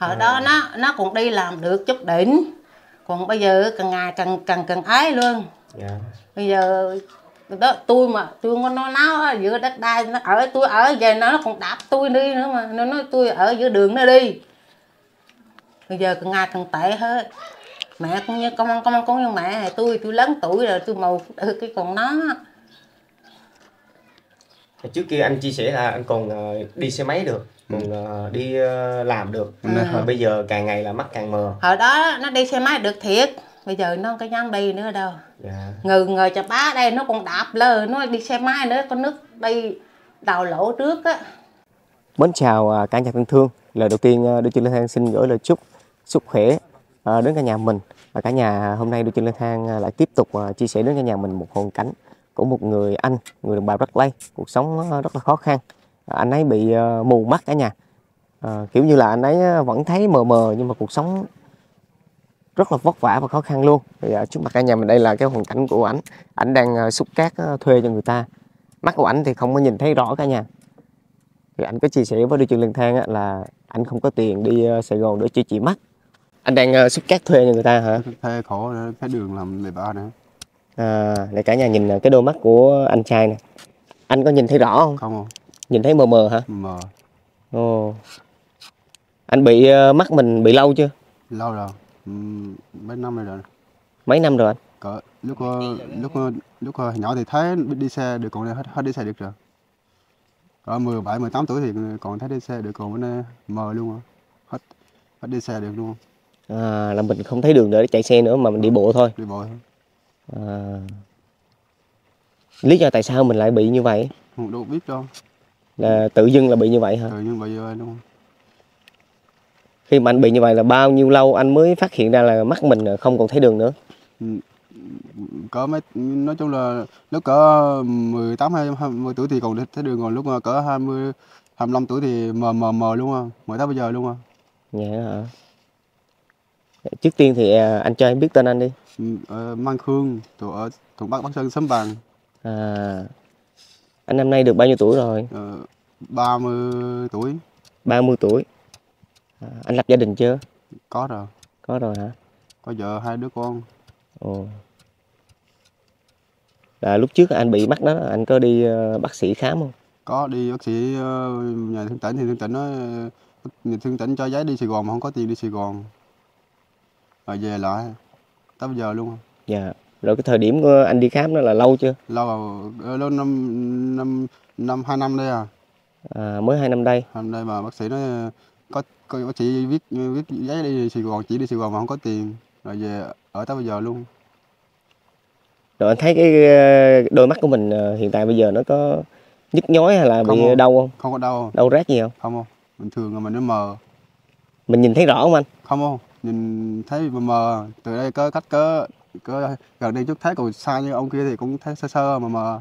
Hồi đó nó cũng đi làm được chút đỉnh, còn bây giờ càng ngày càng ái luôn. Bây giờ đó tôi con nó giữa đất đai nó ở, tôi ở về nó còn đạp tôi đi nữa mà nó nói tôi ở giữa đường nó đi. Bây giờ càng ngày càng tệ hết. Mẹ cũng như con như mẹ tôi lớn tuổi rồi tôi màu cái còn nó. Trước kia anh chia sẻ là anh còn đi xe máy được, còn đi làm được. Mà bây giờ càng ngày là mắt càng mờ. Hồi đó nó đi xe máy được thiệt, bây giờ nó không có dám đi nữa đâu. Ngờ chà bá đây nó còn đạp lơ, nó đi xe máy nữa, có nước đi đầu lỗ trước á. Mến chào cả nhà thân thương. Lời đầu tiên Đưa Chân Lang Thang xin gửi lời chúc sức khỏe đến cả nhà mình. Và cả nhà hôm nay Đưa Chân Lang Thang lại tiếp tục chia sẻ đến cả nhà mình một hoàn cảnh của một người anh, người đồng bào Rắc Lây, cuộc sống rất là khó khăn. Anh ấy bị mù mắt cả nhà. Kiểu như là anh ấy vẫn thấy mờ mờ nhưng mà cuộc sống rất là vất vả và khó khăn luôn. Thì trước mặt cả nhà mình đây là cái hoàn cảnh của ảnh. Ảnh đang xúc cát thuê cho người ta. Mắt của ảnh thì không có nhìn thấy rõ cả nhà. Thì anh có chia sẻ với Đưa Chân Lang Thang là anh không có tiền đi Sài Gòn để chữa trị mắt. Anh đang xúc cát thuê cho người ta hả? Thuê khổ cái đường làm lề ba nữa. Để cả nhà nhìn cái đôi mắt của anh trai này. Anh có nhìn thấy rõ không? Không. Nhìn thấy mờ mờ hả? Mờ. Ồ. Anh bị mắt mình bị lâu chưa? Lâu rồi. Mấy năm rồi. Mấy năm rồi anh? Lúc nhỏ thì thấy đi xe được, còn hết đi xe được rồi. Có 17, 18 tuổi thì còn thấy đi xe được, còn bữa nay mờ luôn rồi. Hết đi xe được luôn. Là mình không thấy đường để chạy xe nữa mà mình đi bộ thôi. Đi bộ thôi. Lý do tại sao mình lại bị như vậy? Không đâu biết đâu. Là tự dưng là bị như vậy hả? Tự dưng bị như vậy luôn. Khi mà anh bị như vậy là bao nhiêu lâu anh mới phát hiện ra là mắt mình không còn thấy đường nữa? Nói chung là lúc cỡ 18 hay 20 tuổi thì còn thấy đường, còn lúc cỡ 20 25 tuổi thì mờ luôn á, mờ tới bây giờ luôn á. Dạ hả? Trước tiên thì anh cho em biết tên anh đi. Mang Khương, ở thuộc Bắc Sơn Sấm Vàng. Anh năm nay được bao nhiêu tuổi rồi? 30 tuổi. 30 tuổi. Anh lập gia đình chưa? Có rồi. Có rồi hả? Có vợ 2 đứa con. Ồ. Là lúc trước anh bị mắt đó anh có đi bác sĩ khám không? Có đi bác sĩ nhà thương tỉnh, thì thương tỉnh nói nhà thương tỉnh cho giấy đi Sài Gòn mà không có tiền đi Sài Gòn. Rồi về lại tới bây giờ luôn. Dạ. Rồi cái thời điểm của anh đi khám đó là lâu chưa? Lâu rồi, lâu 2 năm đây à. Mới 2 năm đây. 2 năm đây mà bác sĩ nói có bác sĩ viết giấy đi Sài Gòn, chỉ đi Sài Gòn mà không có tiền, rồi về ở tới bây giờ luôn. Rồi anh thấy cái đôi mắt của mình hiện tại bây giờ nó có nhức nhói hay là bị đau không? Không có đau. Đau rát gì không? Không. Bình thường là mình nó mờ. Mình nhìn thấy rõ không anh? Không. Nhìn thấy mờ. Từ đây có cách cỡ gần đây chút thấy, còn xa như ông kia thì cũng thấy sơ mờ.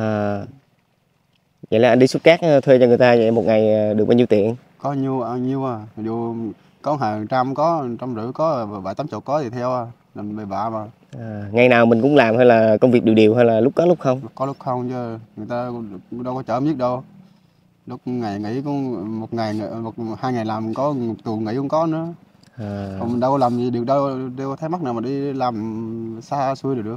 Vậy là anh đi xúc cát thuê cho người ta, vậy một ngày được bao nhiêu tiền? Có nhiêu à. Dù có hàng trăm, có 150, có 7-8 có thì theo à. Làm bề bạ mà. Ngày nào mình cũng làm hay là công việc đều hay là lúc có lúc không? Có lúc không chứ người ta đâu có chở biết đâu. Lúc ngày nghỉ cũng 2 ngày làm có, 1 tuần nghỉ cũng có nữa. Không đâu có làm gì được đâu có thấy mắt nào mà đi làm xa xôi được.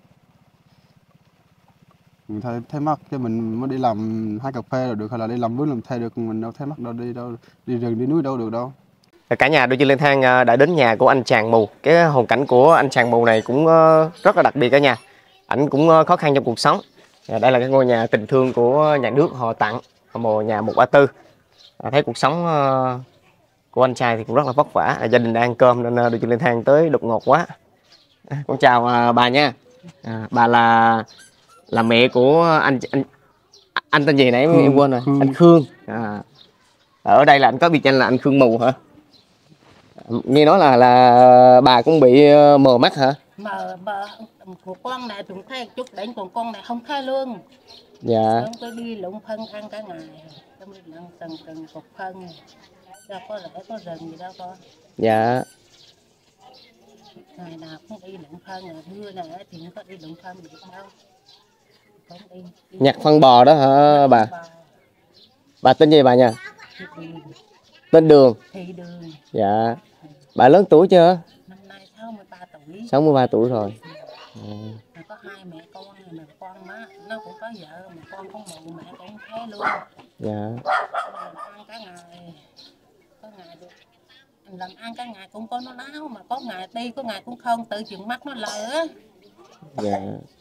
Mình thấy mắt chứ mình mới đi làm hái cà phê rồi được, hay là đi làm mướn làm thuê được, mình đâu thấy mắt đâu, đi rừng đi núi đâu được đâu. Cả nhà Đưa Chân Lang Thang đã đến nhà của anh chàng mù. Cái hoàn cảnh của anh chàng mù này cũng rất là đặc biệt cả nhà. Ảnh cũng khó khăn trong cuộc sống. Đây là cái ngôi nhà tình thương của nhà nước họ tặng, nhà 134. Thấy cuộc sống của anh trai thì cũng rất là vất vả. Gia đình đang ăn cơm nên Đưa Chân Lang Thang tới đột ngột quá. Con chào bà nha. Bà là mẹ của anh tên gì nãy em quên rồi. Anh Khương. Ở đây là anh có biệt danh là anh Khương mù hả? Nghe nói là bà cũng bị mờ mắt hả? Mờ của con này cũng thấy chút đánh, còn con này không thấy luôn. Dạ. Không có đi lụng phân ăn cả ngày, không đi lụng từng cục phân, đâu có lẽ có rừng gì đâu con. Dạ. Ngày nào cũng đi lụng phân, mưa này thì không có đi lụng phân được đâu. Đi. Nhặt phân bò đó hả bà? Bà tên gì bà nha? Tên Đường. Thị Đường. Dạ. Bà lớn tuổi chưa? Năm nay 63 tuổi. 63 tuổi rồi. Có hai mẹ con, mà con nó cũng có vợ, mà con có mụ, mẹ cũng thế luôn. Dạ. Ăn cả ngày, có ngày được làm ăn cả ngày cũng có nó náo, mà có ngày đi có ngày cũng không, tự chừng mắt nó lờ á. Dạ.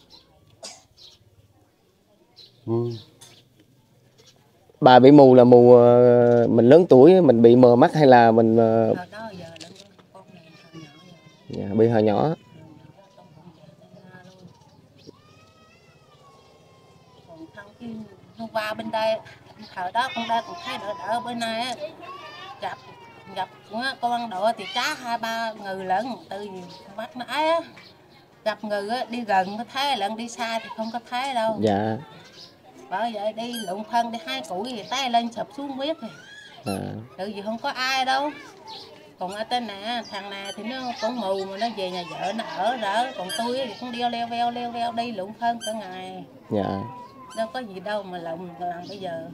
Bà bị mù là mù mình lớn tuổi mình bị mờ mắt hay là mình Hồi đó giờ con này hồi nhỏ rồi. Dạ, bị hồi nhỏ. Còn thằng kia hôm qua bên đây, hồi đó con đây còn thấy đỡ đỡ, bữa nay á gặp con ăn độ thì cá 2-3 người lận, từ mắt nó ấy á, gặp người á, đi gần có thấy lận, đi xa thì không có thấy đâu. Dạ. Bởi vậy đi lụng phân đi hái củi thì tay lên sụp xuống biết rồi. Tự gì không có ai đâu. Còn ở trên nè, thằng này thì nó cũng mù mà nó về nhà vợ nó ở rỡ, còn tôi thì cũng điêu leo veo đi lụng phân cả ngày. Dạ. Đâu có gì đâu mà lụng làm bây giờ.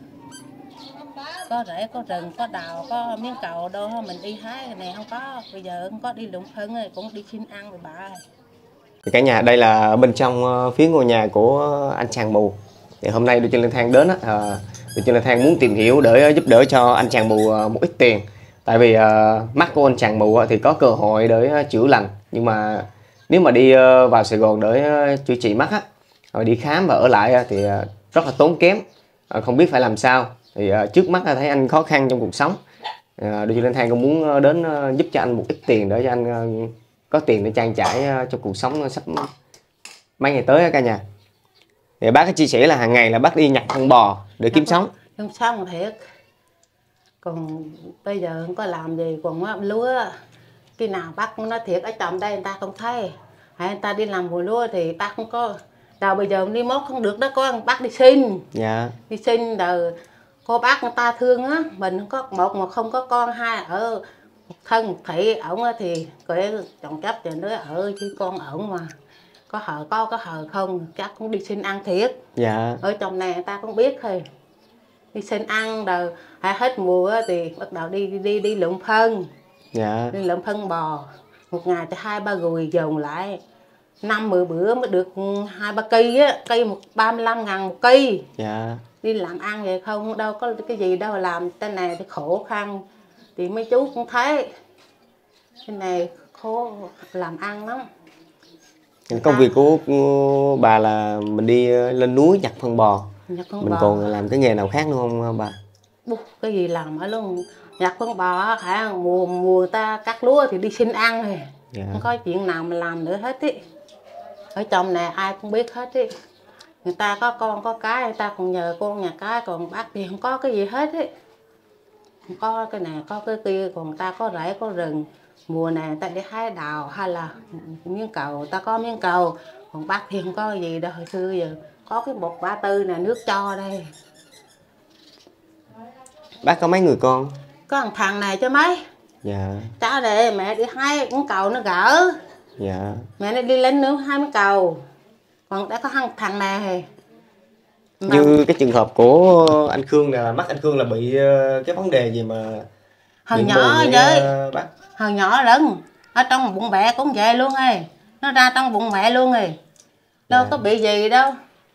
Có rễ, có rừng, có đào, có miếng cầu đâu mình đi hái, cái này không có. Bây giờ không có đi lụng phân rồi, cũng đi xin ăn rồi bà. Cả nhà, đây là bên trong phía ngôi nhà của anh chàng mù. Thì hôm nay Đưa Chân Lang Thang đến Đưa Chân Lang Thang muốn tìm hiểu để giúp đỡ cho anh chàng mù một ít tiền. Tại vì mắt của anh chàng mù thì có cơ hội để chữa lành, nhưng mà nếu mà đi vào Sài Gòn để chữa trị mắt rồi đi khám và ở lại thì rất là tốn kém, không biết phải làm sao. Thì trước mắt thấy anh khó khăn trong cuộc sống, Đưa Chân Lang Thang cũng muốn đến giúp cho anh một ít tiền để cho anh có tiền để trang trải cho cuộc sống sắp mấy ngày tới cả nhà. Thì bác có chia sẻ là hàng ngày là bác đi nhặt phân bò để kiếm sống. Kiếm sống thiệt. Còn bây giờ không có làm gì, còn lúa khi nào bác nó thiệt ở trong đây người ta không thấy, hay người ta đi làm mùa lúa thì bác không có. Đầu bây giờ đi mốt không được đó con, bác đi xin. Dạ. Đi xin rồi cô bác người ta thương á, mình có một mà không có con, hai ở thân thị ổng thì cái chồng chấp cho nó ở chứ con ổng mà có hờ không chắc cũng đi xin ăn thiệt. Dạ. Ở trong này người ta cũng biết thôi, đi xin ăn rồi hết mùa thì bắt đầu đi lượm phân. Dạ. Đi lượm phân bò, một ngày thì 2-3 gùi dồn lại 5-10 bữa mới được 2-3 cây á, cây 35.000 một cây. Dạ. Đi làm ăn vậy không đâu có cái gì đâu, làm tên này thì khổ khăn thì mấy chú cũng thấy cái này khó làm ăn lắm. Công việc của bà là mình đi lên núi nhặt phân bò. Mình còn làm cái nghề nào khác nữa không bà? Cái gì làm ở luôn, nhặt phân bò hả, mùa ta cắt lúa thì đi xin ăn rồi. Dạ. Không có chuyện nào mà làm nữa hết ý. Ở trong này ai cũng biết hết ý. Người ta có con có cái, người ta còn nhờ con nhà cái, còn bác thì không có cái gì hết ý. Không có cái này có cái kia, còn người ta có rễ có rừng. Mùa này người ta đi hái đào hay là miếng cầu, người ta có miếng cầu. Còn bác thì không có gì đâu, hồi xưa giờ có cái 134 nè, nước cho đây. Bác có mấy người con? Có thằng này cho mấy. Dạ. Cháu đây mẹ đi hái miếng cầu nó gỡ. Dạ. Mẹ nó đi lên nữa 2 miếng cầu. Còn đã có thằng này. Như cái trường hợp của anh Khương là mắt anh Khương là bị cái vấn đề gì mà hồi nhỏ vậy bác? Hồi nhỏ lớn ở trong bụng mẹ cũng vậy luôn ấy, nó ra trong bụng mẹ luôn rồi, đâu có bị gì đâu.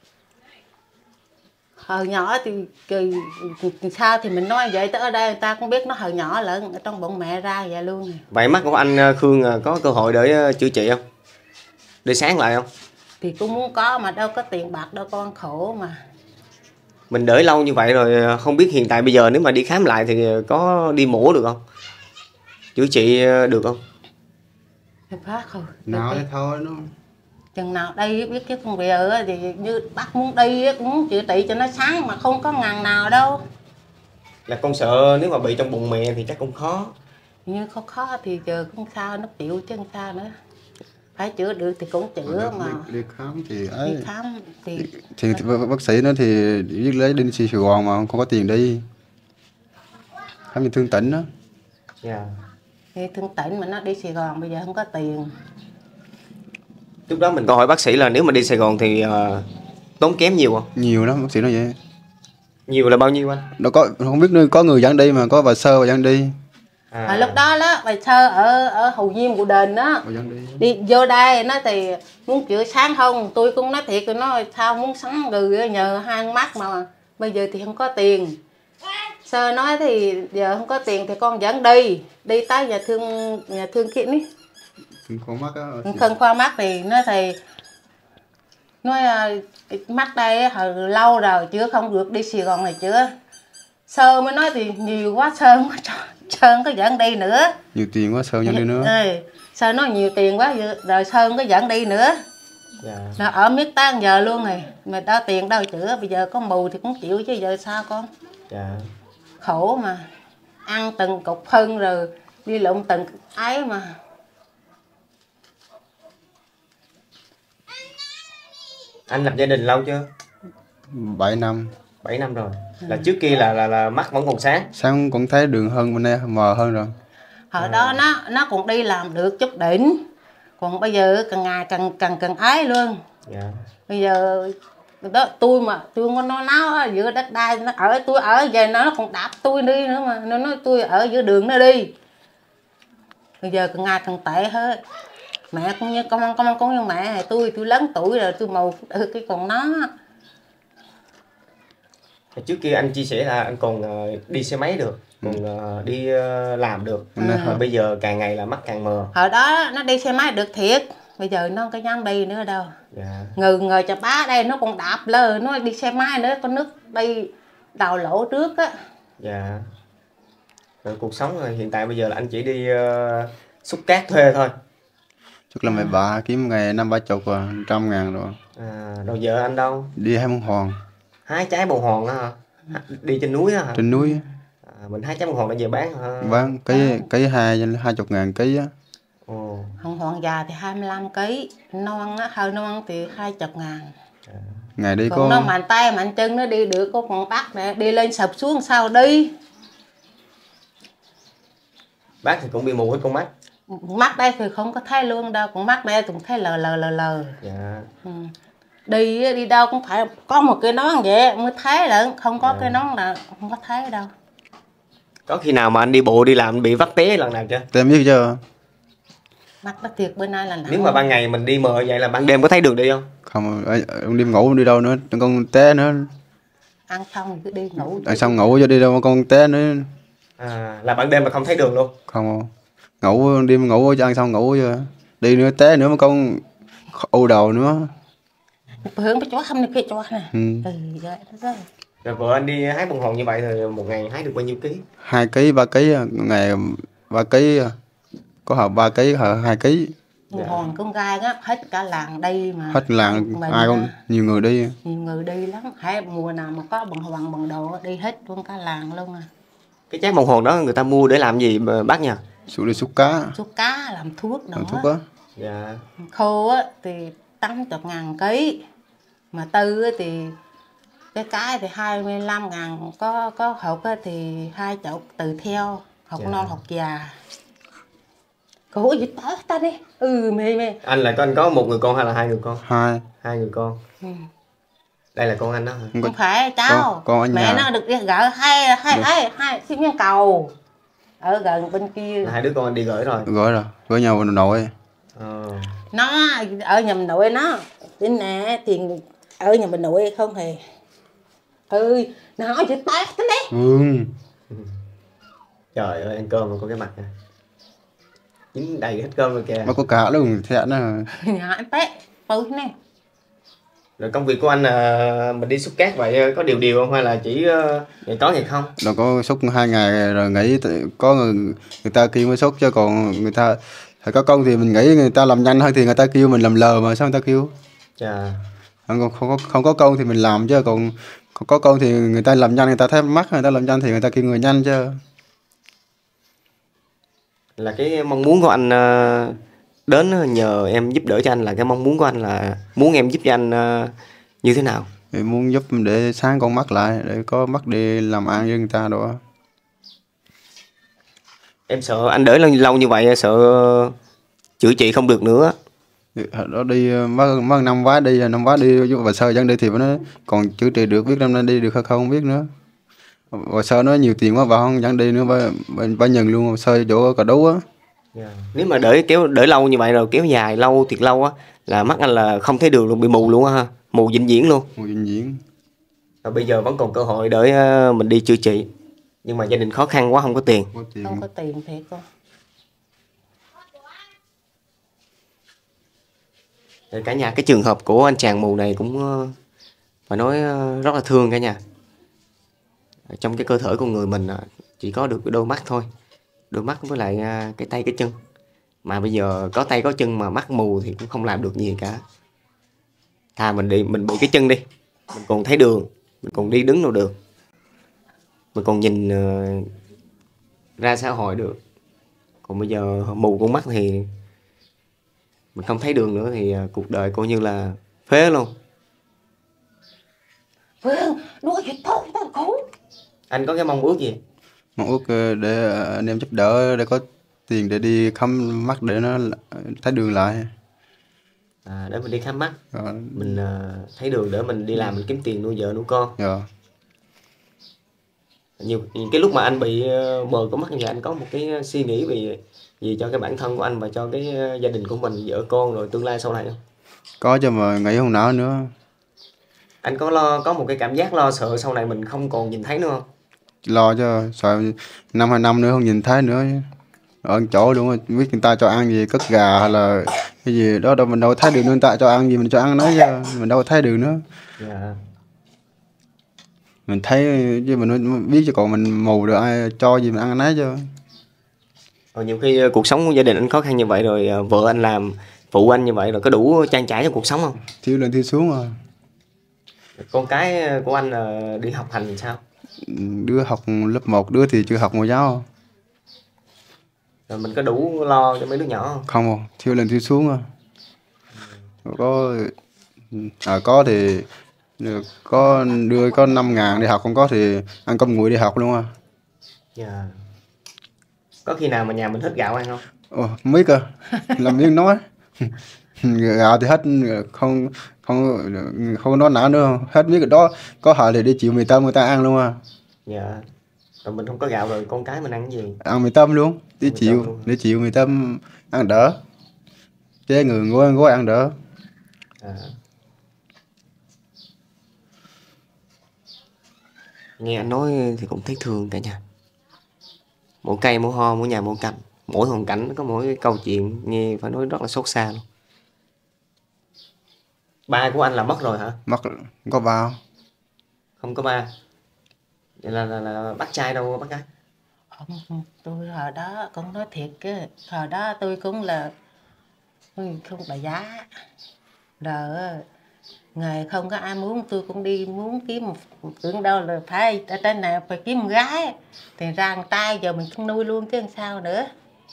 Hồi nhỏ thì sao thì mình nói vậy, tới ở đây người ta cũng biết nó hồi nhỏ lận, ở trong bụng mẹ ra vậy luôn rồi. Vậy mắt của anh Khương có cơ hội để chữa trị không, để sáng lại không? Thì cũng muốn có mà đâu có tiền bạc đâu con, khổ mà. Mình đợi lâu như vậy rồi, không biết hiện tại bây giờ nếu mà đi khám lại thì có đi mổ được không? Chữa trị được không? Phát rồi. Nào thì thôi nó. Chừng nào đây biết chứ còn bây giờ thì như bác muốn đi cũng muốn chữa trị cho nó sáng mà không có ngàn nào đâu. Là con sợ nếu mà bị trong bụng mẹ thì chắc cũng khó. Như khó thì giờ không sao, nó chịu chứ không sao nữa. Phải chữa được thì cũng chữa mà. Đi khám thì ấy. Đi khám thì bác sĩ nó thì viết lấy đi Sài Gòn mà không có tiền đi. Khám như thương tỉnh đó. Dạ. Thì thương tỉnh mà nó đi Sài Gòn bây giờ không có tiền. Lúc đó mình có hỏi bác sĩ là nếu mà đi Sài Gòn thì tốn kém nhiều không? Nhiều lắm, bác sĩ nói vậy. Nhiều là bao nhiêu anh? Nó có không biết nơi có người dẫn đi mà có bà Sơ bà dẫn đi. Lúc đó đó bà Sơ ở Hậu Diêm của đền đó đi vô đây nó thì muốn chữa sáng không, tôi cũng nói thiệt, tôi nói sao muốn sáng người nhờ hai mắt mà bây giờ thì không có tiền. Sơ nói thì giờ không có tiền thì con dẫn đi tới nhà thương kiện đi khân khoa mắt thì nói thì nói mắt đây hồi lâu rồi chữa không được, đi Sài Gòn này chữa. Sơ mới nói thì nhiều quá, Sơn có dẫn đi nữa, nhiều tiền quá Sơn dẫn đi nữa. Sơn nói nhiều tiền quá rồi Sơn có dẫn đi nữa. Nó ở miết tan giờ luôn rồi mà đâu tiền đâu chữa, bây giờ có mù thì cũng chịu chứ giờ sao con. Khổ mà ăn từng cục phân rồi đi lụm từng ấy mà. Anh lập gia đình lâu chưa? 7 năm. 7 năm rồi. Là trước kia là mắt vẫn còn sáng. Sáng cũng thấy đường hơn, bên đây mờ hơn rồi. Hồi đó nó cũng đi làm được chút đỉnh, còn bây giờ càng ngày càng ái luôn. Bây giờ đó tôi không có nói náo giữa đất đai, nó ở tôi ở về nó còn đạp tôi đi nữa mà nó nói tôi ở giữa đường nó đi. Bây giờ càng ngày càng tệ hết. Mẹ cũng như con như mẹ tôi lớn tuổi rồi, tôi màu cái còn nó. Trước kia anh chia sẻ là anh còn đi xe máy được, còn đi làm được. Bây giờ càng ngày là mắt càng mờ. Hồi đó nó đi xe máy được thiệt, bây giờ nó không có dám đi nữa đâu. Ngờ cho bá đây nó còn đạp lơ, nó đi xe máy nữa, có nước đi đầu lỗ trước á. Rồi cuộc sống rồi hiện tại bây giờ là anh chỉ đi xúc cát thuê thôi. Chắc là mày bà kiếm ngày 50-60 rồi, 100.000 rồi. Rồi vợ anh đâu? Đi hái bông hòn. Hái trái bông hòn đó hả? Đi trên núi đó hả? Trên núi. Mình hái trái bông hòn để về bán hả? Bán cái 20.000 ký á. Bông hòn già thì 25 kg, non á, hơi non thì 20.000. Ngày đi còn có nó mạnh tay mạnh chân nó đi được, có còn bắt nè, đi lên sập xuống sao đi. Bác thì cũng bị mù hết con mắt. Mắt đây thì không có thấy luôn đâu, còn mắt đây cũng thấy lờ. Đi đâu cũng phải có một cái nón vậy mới thấy được, không có cái nón là không có thấy đâu. Có khi nào mà anh đi bộ đi làm bị vấp té lần nào chưa? Tem biết chưa? Mắt nó thiệt bữa nay là nặng. Nếu mà ban ngày mình đi mờ vậy là ban đêm có thấy đường đi không? Không, đêm ngủ đi đâu nữa, con té nữa. Ăn xong cứ đi ngủ. Ăn xong ngủ cho đi đâu mà con té nữa. Là ban đêm mà không thấy đường luôn? Không, đêm ngủ cho ăn xong ngủ chứ. Đi nữa té nữa mà con u đầu nữa. Hướng cái chó không được cái chó này. Rồi vợ anh đi hái bông hòn như vậy thì một ngày hái được bao nhiêu ký? 2 kg 3 kg, ngày 3 kg, có hợp 3 kg, 2 kg. Bông hòn con gai á, hết cả làng đi mà. Hết làng ai cũng nhiều người đi. Nhiều người đi lắm, hay mùa nào mà có bông hòn bằng đồ đi hết luôn cả làng luôn à. Cái trái bông hòn đó người ta mua để làm gì mà bác nhỉ? Đi xúc cá. Xúc cá làm thuốc đó. Làm thuốc á. Khô á thì 80.000 kg, mà tư á thì cái thì 25.000, có hộp á thì 20 tùy theo hộp non hộp già. Cổ gì tới ta đi. Mê. Anh là anh có một người con hay là 2 người con? 2 người con. Đây là con anh đó hả? Không phải cháu. Con mẹ nó được đi gửi hai xin nhân cầu ở gần bên kia. Là 2 đứa con anh đi gửi rồi. Gửi nhà nội. Nó ở nhà mình nội nó đến nè, tiền ở nhà mình nội không hề. Nó chỉ tát thế đấy. Trời ơi, ăn cơm mà có cái mặt nè, dính đầy hết cơm rồi kìa. Mà có cả luôn thẹn nè. Nhỏ tét bự nè. Rồi công việc của anh là mình đi xúc cát vậy có điều không hay là chỉ ngày có ngày không? Nó có xúc 2 ngày rồi nghỉ, có người ta kêu mới xúc chứ còn người ta phải có công thì mình nghĩ người ta làm nhanh hơn thì người ta kêu mình làm lờ mà sao người ta kêu. Không có công thì mình làm chứ còn có công thì người ta làm nhanh, người ta thấy mắt người ta làm nhanh thì người ta kêu người nhanh chứ. Là cái mong muốn của anh đến nhờ em giúp đỡ cho anh, là cái mong muốn của anh là muốn em giúp cho anh như thế nào? Thì muốn giúp để sáng con mắt lại, để có mắt đi làm ăn với người ta đó. Em sợ anh đợi lâu như vậy, sợ chữa trị không được nữa. Đó đi mất năm vá đi và sơ dẫn đi thì nó còn chữa trị được, biết năm nay đi được hay không biết nữa. Và sơ nó nhiều tiền quá và không dẫn đi nữa, ba nhận luôn sơ chỗ cà đấu á. Nếu mà đợi lâu như vậy rồi kéo dài lâu thiệt lâu á là mắt anh là không thấy đường luôn, bị mù luôn á ha, mù vĩnh viễn luôn. Mù vĩnh viễn. Và bây giờ vẫn còn cơ hội để mình đi chữa trị, nhưng mà gia đình khó khăn quá không có tiền. Không có tiền thiệt con. Cả nhà, cái trường hợp của anh chàng mù này cũng phải nói rất là thương cả nhà. Trong cái cơ thể con người mình chỉ có được cái đôi mắt thôi, đôi mắt với lại cái tay cái chân, mà bây giờ có tay có chân mà mắt mù thì cũng không làm được gì cả. Thà mình bị cái chân đi, mình còn thấy đường, mình còn đi đứng đâu được, mình còn nhìn ra xã hội được. Còn bây giờ mù con mắt thì mình không thấy đường nữa thì cuộc đời coi như là phế luôn. Phương, nuôi gì tốt tao khổ. Anh có cái mong ước gì? Mong ước để anh em giúp đỡ để có tiền để đi khám mắt để nó thấy đường lại. Để mình đi khám mắt, mình thấy đường để mình đi làm, mình kiếm tiền nuôi vợ nuôi con. Nhiều cái lúc mà anh bị mờ con mắt như vậy, anh có một cái suy nghĩ về gì cho cái bản thân của anh và cho cái gia đình của mình, vợ con rồi tương lai sau này không? Có chứ mà nghĩ không nỡ nữa. Anh có một cái cảm giác lo sợ sau này mình không còn nhìn thấy nữa không? Lo chứ, sợ 5-2 năm nữa không nhìn thấy nữa. Ở chỗ luôn rồi, biết người ta cho ăn gì, cất gà hay là cái gì đó đâu mình đâu thấy được nữa, người ta cho ăn gì mình cho ăn nói chứ mình đâu thấy được nữa. Mình thấy chứ mình biết, chứ còn mình mù được ai cho gì mình ăn nấy chứ. Nhiều khi cuộc sống của gia đình anh khó khăn như vậy rồi, vợ anh làm phụ anh như vậy rồi, có đủ trang trải cho cuộc sống không? Thiếu lên thiếu xuống rồi. Con cái của anh đi học hành thì sao? Đứa học lớp 1, đứa thì chưa học mẫu giáo. Rồi mình có đủ lo cho mấy đứa nhỏ không? Không, thiếu lên thiếu xuống rồi. Có thì có đưa có 5.000 đi học, không có thì ăn cơm nguội đi học luôn à. Có khi nào mà nhà mình hết gạo ăn không? Không biết cơ, làm miếng nói. Gạo thì hết, không nói nã nữa, hết biết cái đó có họ thì đi chịu mì tôm người ta ăn luôn à. Rồi mình không có gạo rồi con cái mình ăn cái gì? Ăn mì tôm luôn, đi chịu mì tôm ăn đỡ, chứ người ngồi ăn đỡ. Nghe anh nói thì cũng thấy thương cả nhà. Mỗi cây mỗi ho, mỗi nhà mỗi cảnh, mỗi hoàn cảnh có mỗi cái câu chuyện nghe phải nói rất là xót xa luôn. Ba của anh là mất rồi hả? Mất, có ba không? Không có ba. Vậy là bác trai đâu bác gái? Tôi hồi đó con nói thiệt chứ, hồi đó tôi cũng là không bà giá. Rồi ngày không có ai muốn, tôi cũng đi muốn kiếm một tưởng đâu là phải ở trên này phải kiếm một gái, thì ra người ta giờ mình không nuôi luôn chứ làm sao nữa.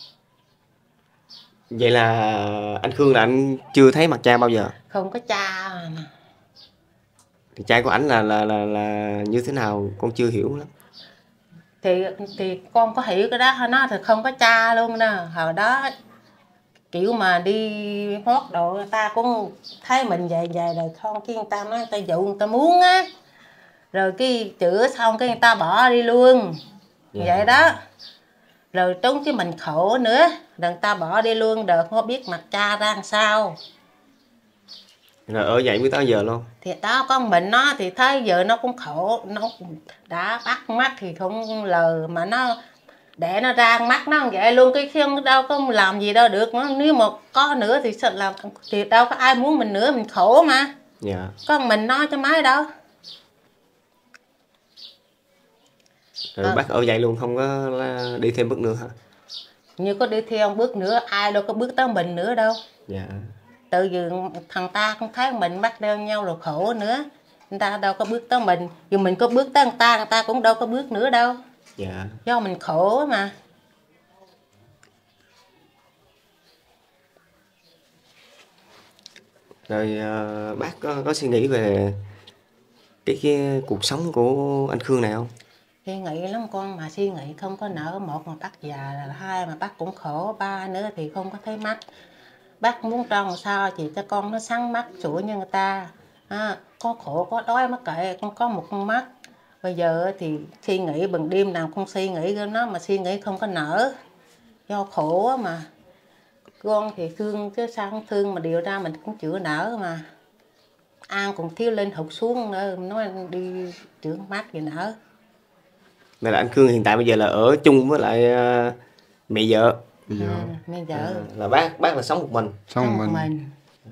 Vậy là anh Khương là anh chưa thấy mặt cha bao giờ? Không có cha mà. Thì trai của ảnh là như thế nào con chưa hiểu lắm. Thì con có hiểu cái đó, nó thì không có cha luôn nè. Hồi đó kiểu mà đi hót đồ, người ta cũng thấy mình về rồi không, cái người ta nói người ta dụ người ta muốn á, rồi cái chữa xong cái người ta bỏ đi luôn. Vậy đó. Rồi trúng cái mình khổ nữa, rồi người ta bỏ đi luôn, rồi không biết mặt cha ra làm sao. Rồi ở vậy mới tới giờ luôn. Thì đó, con mình nó thì thấy giờ nó cũng khổ, nó đã bắt mắt thì không lờ, mà nó để nó ra mắt nó vậy luôn, cái khiêng đâu có làm gì đâu được nữa. Nếu mà có nữa thì sợ làm, thì đâu có ai muốn mình nữa, mình khổ mà. Con mình nó cho mấy đâu. Rồi bác ở vậy luôn, không có đi thêm bước nữa hả? Như có đi thêm bước nữa, ai đâu có bước tới mình nữa đâu. Tự dưng thằng ta không thấy mình bắt đeo nhau rồi khổ nữa, người ta đâu có bước tới mình. Dù mình có bước tới người ta cũng đâu có bước nữa đâu. Do mình khổ mà. Rồi bác có suy nghĩ về cái cuộc sống của anh Khương này không? Suy nghĩ lắm con, mà suy nghĩ không có nỡ. Một mà bác già, là hai mà bác cũng khổ, ba nữa thì không có thấy mắt. bác muốn cho làm sao chị cho con nó sáng mắt sủa như người ta. Có khổ có đói mắc kệ, con có một con mắt. Bây giờ thì suy nghĩ bằng đêm nào không suy nghĩ nó, mà suy nghĩ không có nở. Do khổ mà. Con thì thương chứ sao không thương, mà điều ra mình cũng chữa nở mà. Ăn còn thiếu lên hụt xuống nữa, nói đi chữa mắt gì nở. Vậy là anh Khương hiện tại bây giờ là ở chung với lại mẹ vợ. Mẹ vợ. Là bác là sống một mình. Sống một mình.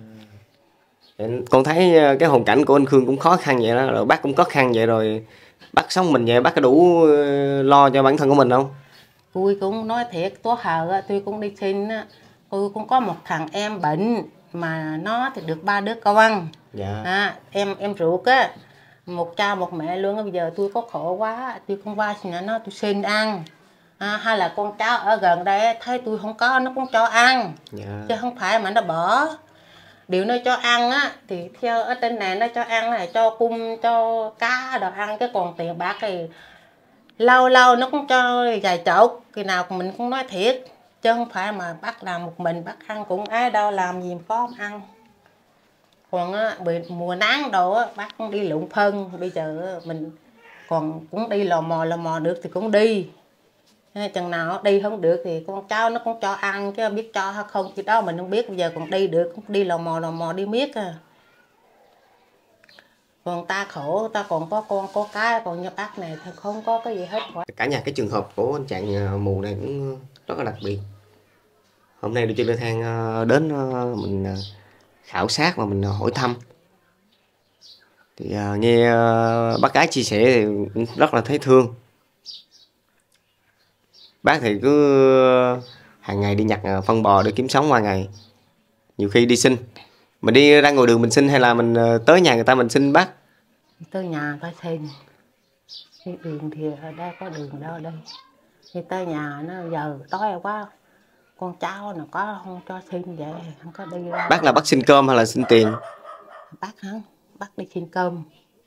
Con thấy cái hoàn cảnh của anh Khương cũng khó khăn vậy đó, rồi bác cũng khó khăn vậy rồi. Bác sống mình vậy, bác có đủ lo cho bản thân của mình không? Tôi cũng nói thiệt, tố hờ tôi cũng đi xin, tôi cũng có một thằng em bệnh mà nó thì được 3 đứa con. Dạ. Em ruột á, một cha một mẹ luôn á. Bây giờ tôi có khổ quá, tôi không qua xin nó, tôi xin ăn. Hay là con cháu ở gần đây thấy tôi không có, nó cũng cho ăn. Dạ. Chứ không phải mà nó bỏ. Điều nó cho ăn á thì theo ở trên này nó cho ăn này, cho cung cho cá đồ ăn, cái còn tiền bạc thì lâu lâu nó cũng cho vài chậu, khi nào mình cũng nói thiệt, chứ không phải mà bác làm một mình bác ăn cũng ai đâu, làm gì mà có ăn. Còn mùa nắng đồ á bác cũng đi lượm phân, bây giờ mình còn cũng đi lò mò được thì cũng đi. Chừng nào đi không được thì con cháu nó cũng cho ăn, chứ biết cho hay không thì đó mình không biết. Bây giờ còn đi được cũng đi lò mò đi miết à. Còn ta khổ, ta còn có con có cái, còn như bác này thì không có cái gì hết. Cả nhà cái trường hợp của anh chàng mù này cũng rất là đặc biệt. Hôm nay Đưa Chân Lang Thang đến mình khảo sát và mình hỏi thăm. Thì nghe bác gái chia sẻ thì cũng rất là thấy thương. Bác thì cứ hàng ngày đi nhặt phân bò để kiếm sống qua ngày. Nhiều khi đi xin, mình đi ra ngoài đường mình xin hay là mình tới nhà người ta mình xin bác? Tới nhà phải xin. Cái đường thì ở đây có đường đâu đây. Thì tới nhà nó giờ tối quá, con cháu nó có không cho xin vậy, không có đi ra. Bác là bác xin cơm hay là xin tiền? Bác hả? Bác đi xin cơm.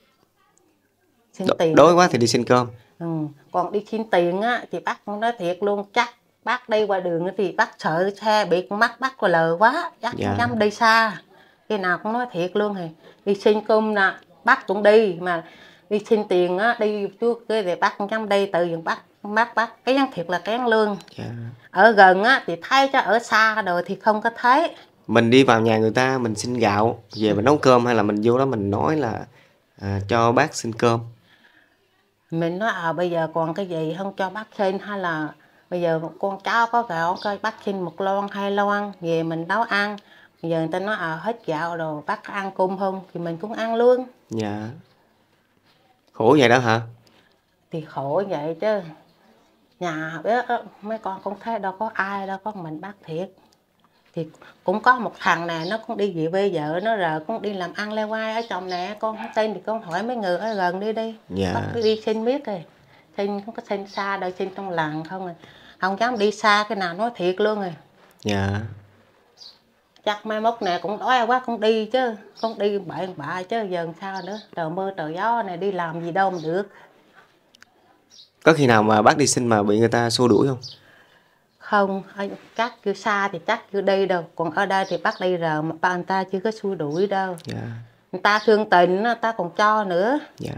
Xin tiền. Đói quá thì đi xin cơm. Còn đi xin tiền á thì bác cũng nói thiệt luôn, chắc bác đi qua đường thì bác sợ xe bị con mắt bác có lờ quá, chắc không dám đi xa. Khi nào cũng nói thiệt luôn thì đi xin cơm nè bác cũng đi, mà đi xin tiền á đi trước cái thì bác không dám đi, tự dừng bác cái ăn thiệt là kén lương. Ở gần á thì thấy, cho ở xa rồi thì không có thấy. Mình đi vào nhà người ta mình xin gạo về mình nấu cơm, hay là mình vô đó mình nói là cho bác xin cơm? Mình nói bây giờ còn cái gì không cho bác xin, hay là bây giờ con cháu có gạo coi bác xin 1 lon 2 lon về mình nấu ăn. Bây giờ người ta nói hết gạo rồi bác ăn cơm không thì mình cũng ăn luôn. Dạ. Khổ vậy đó hả? Thì khổ vậy chứ. Nhà biết mấy con cũng thấy đâu có ai đâu, có mình bác thiệt. Thì cũng có một thằng này nó cũng đi về quê vợ nó, rồi cũng đi làm ăn leo quai ở chồng nè. Con không tin thì con hỏi mấy người ở gần đi. Dạ. Bác đi xin biết rồi. Xin không có xin xa đâu, xin trong làng không rồi. Không dám đi xa, cái nào nói thiệt luôn rồi. Dạ. Chắc mai mốt này cũng đói quá cũng đi chứ. Không đi bậy chứ giờ làm sao nữa. Trời mưa trời gió này đi làm gì đâu mà được. Có khi nào mà bác đi xin mà bị người ta xua đuổi không? Không, chắc chưa xa thì chắc chưa đi đâu. Còn ở đây thì bác đi rồi mà người ta chưa có xua đuổi đâu. Dạ. Người ta thương tình, người ta còn cho nữa. Dạ.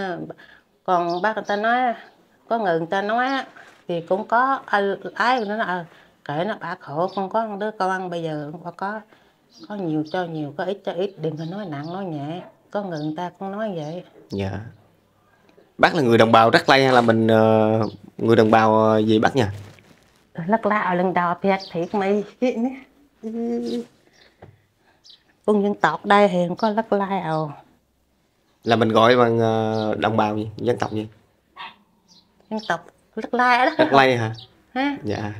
Còn bác người ta nói, có người ta nói thì cũng có ai nữa là kể nó bà khổ không có đứa con, bây giờ có nhiều cho nhiều, có ít cho ít, đừng có nói nặng nói nhẹ. Có người ta cũng nói vậy. Dạ. Bác là người đồng bào Rắc Lây hay là mình người đồng bào gì bác nhỉ? Lắc lạ lần đầu thiệt thiệt mày. Con dân tộc đây thì không có lắc lai ồ. Là mình gọi bằng đồng bào gì? Dân tộc gì? Dân tộc lắc lai đó. Rắc Lây hả? Dạ.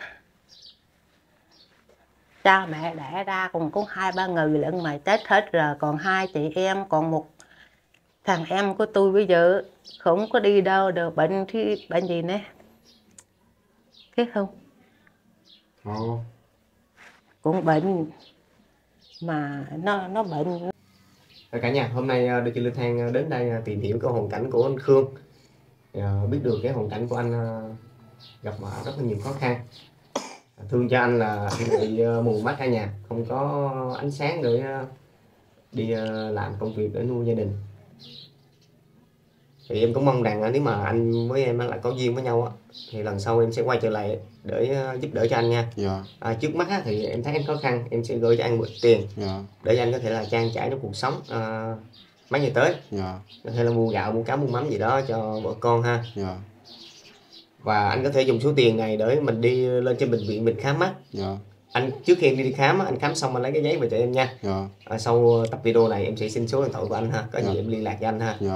Cha mẹ đẻ ra cũng có 2-3 người lận mà chết hết rồi, còn 2 chị em, còn một thằng em của tôi bây giờ không có đi đâu được, bệnh thì bệnh gì nè, biết không? Cũng bệnh mà nó bệnh. Cả nhà, hôm nay Đưa Chân Lang Thang đến đây tìm hiểu cái hoàn cảnh của anh Khương. Biết được cái hoàn cảnh của anh gặp rất là nhiều khó khăn. Thương cho anh là anh bị mù mắt cả nhà, không có ánh sáng để đi làm công việc để nuôi gia đình. Thì em cũng mong rằng nếu mà anh với em là có duyên với nhau á, thì lần sau em sẽ quay trở lại để giúp đỡ cho anh nha. Trước mắt á, thì em thấy anh khó khăn, em sẽ gửi cho anh một tiền để anh có thể là trang trải trong cuộc sống mấy ngày tới. Có thể là mua gạo, mua cá, mua mắm gì đó cho vợ con ha. Và anh có thể dùng số tiền này để mình đi lên trên bệnh viện mình khám mắt. Anh trước khi đi khám anh khám xong anh lấy cái giấy về cho em nha. Sau tập video này em sẽ xin số điện thoại của anh ha, có gì em liên lạc cho anh ha.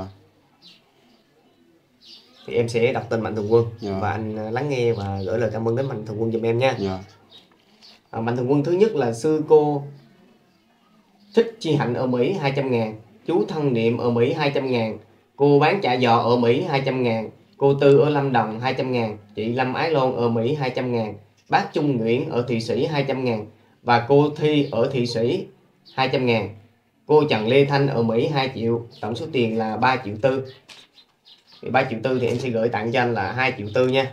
Thì em sẽ đọc tên Mạnh Thường Quân và anh lắng nghe và gửi lời cảm ơn đến Mạnh Thường Quân giùm em nha. Mạnh Thường Quân thứ nhất là sư cô Thích Chi Hạnh ở Mỹ 200.000, chú Thân Niệm ở Mỹ 200.000, cô bán chả giò ở Mỹ 200.000, cô Tư ở Lâm Đồng 200.000, chị Lâm Ái Loan ở Mỹ 200.000, bác Trung Nguyễn ở Thụy Sĩ 200.000 và cô Thi ở Thụy Sĩ 200.000, cô Trần Lê Thanh ở Mỹ 2 triệu, tổng số tiền là 3 triệu tư. Thì 3 triệu tư thì em sẽ gửi tặng cho anh là 2 triệu tư nha.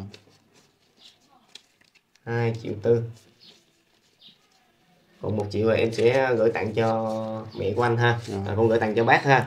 2 triệu tư. Còn 1 triệu là em sẽ gửi tặng cho mẹ của anh ha. Con gửi tặng cho bác ha.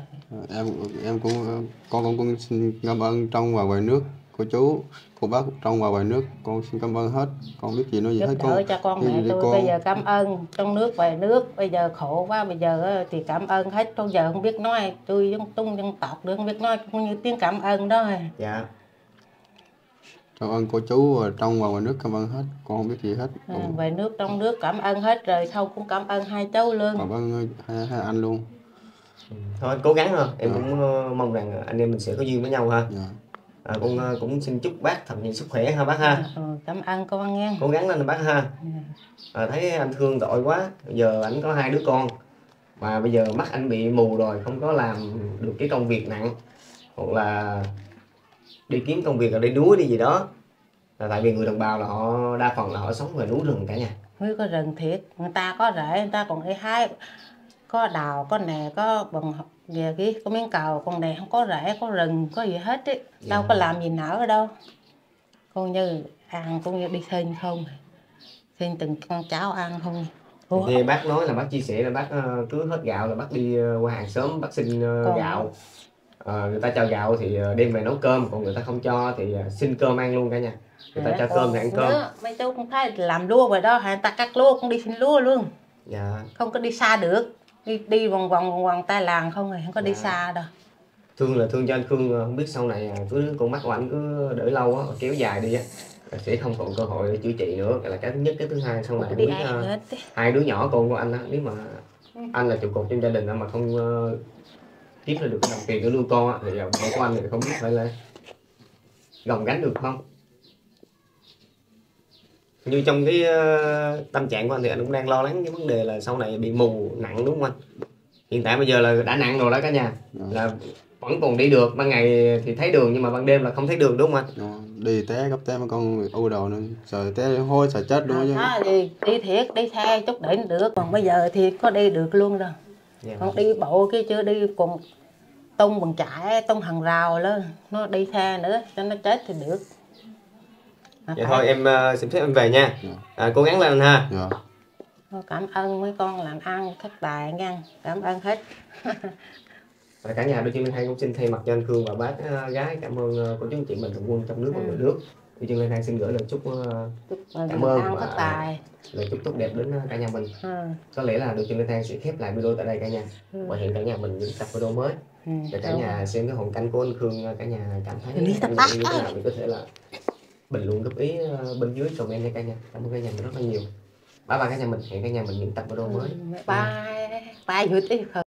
Con cũng xin cảm ơn trong và ngoài nước của chú, cô bác trong và ngoài nước, con xin cảm ơn hết, con biết gì nói gì hết. Con cho con mẹ tôi bây giờ cảm ơn trong nước ngoài nước, bây giờ khổ quá, bây giờ thì cảm ơn hết, tôi giờ không biết nói, tôi dân tộc nữa không biết nói cũng như tiếng cảm ơn đó. Dạ. Cảm ơn cô chú trong và ngoài nước, cảm ơn hết, con không biết gì hết. Ngoài nước trong nước cảm ơn hết rồi, sau cũng cảm ơn hai cháu luôn. Cảm ơn hai anh luôn. Thôi cố gắng thôi, em cũng mong rằng anh em mình sẽ có duyên với nhau ha. Con cũng xin chúc bác thật nhiều sức khỏe ha bác ha. Cảm ơn con nghe. Cố gắng lên bác ha. Thấy anh thương tội quá, giờ anh có 2 đứa con mà bây giờ mắt anh bị mù rồi, không có làm được cái công việc nặng hoặc là đi kiếm công việc ở đây núi đi gì đó. Tại vì người đồng bào là họ đa phần là họ sống về núi rừng cả nhà. Mới có rừng thiệt, người ta có rễ, người ta còn đi hái, có đào, có nè, có bằng về cái có miếng cầu, còn này không có rễ, có rừng, có gì hết ấy, đâu có làm gì nở ở đâu. Con như ăn cũng như đi xin không, xin từng con cháu ăn không. Thì bác nói là bác chia sẻ là bác cứ hết gạo là bác đi qua hàng xóm bác xin gạo. Người ta cho gạo thì đem về nấu cơm, còn người ta không cho thì xin cơm ăn luôn cả nhà. Người ta cho cơm thì ăn cơm. Mấy chú cũng thấy làm lúa rồi đó, người ta cắt lúa cũng đi xin lúa luôn. Không có đi xa được, đi vòng vòng tay làng không rồi, không có đi xa đâu. Thương là thương cho anh Khương, không biết sau này cứ con mắt của anh cứ đỡ lâu á, kéo dài đi á, sẽ không còn cơ hội để chữa trị nữa. Là cái thứ nhất. Cái thứ hai, sau này với 2 đứa nhỏ con của anh á, nếu mà anh là trụ cột trong gia đình mà không kiếm ra được đồng tiền để nuôi con á, thì vợ của anh thì không biết phải là gồng gánh được không. Như trong cái tâm trạng của anh thì anh cũng đang lo lắng cái vấn đề là sau này bị mù nặng, đúng không anh? Hiện tại bây giờ là đã nặng rồi đó cả nhà. Là vẫn còn đi được, ban ngày thì thấy đường nhưng mà ban đêm là không thấy đường, đúng không anh? Đi té gấp té mà con u đầu nữa, sợ té hôi sợ chết luôn chứ. Đi thiệt, đi xe chút đỉnh được, còn bây giờ thì có đi được luôn rồi. Còn đi bộ cái chưa đi cùng tung bằng chải, tung hàng rào lên, nó đi xe nữa cho nó chết thì được. Vậy thôi em xin phép em về nha. Cố gắng lên ha. Cảm ơn mấy con làm ăn thất tài nha, cảm ơn hết. Cả nhà đôi chân Linh Thang cũng xin thay mặt cho anh Khương và bác gái cảm ơn cô chú anh chị Mạnh Thường Quân trong nước và ngoài nước. Đôi chân Linh Thang xin gửi lời chúc cảm ơn và lời chúc tốt đẹp đến cả nhà mình. Có lẽ là đôi chân Linh Thang sẽ khép lại video tại đây cả nhà. Và hẹn cả nhà mình những tập video mới. Để cả nhà xem cái hoàn cảnh của anh Khương, cả nhà cảm thấy như thế nào thì có thể là bình luận góp ý bên dưới comment nha cả nhà. Cảm ơn cả nhà mình rất là nhiều. Bye bye cả nhà mình, hẹn cả nhà mình những tập video mới. Bye bye.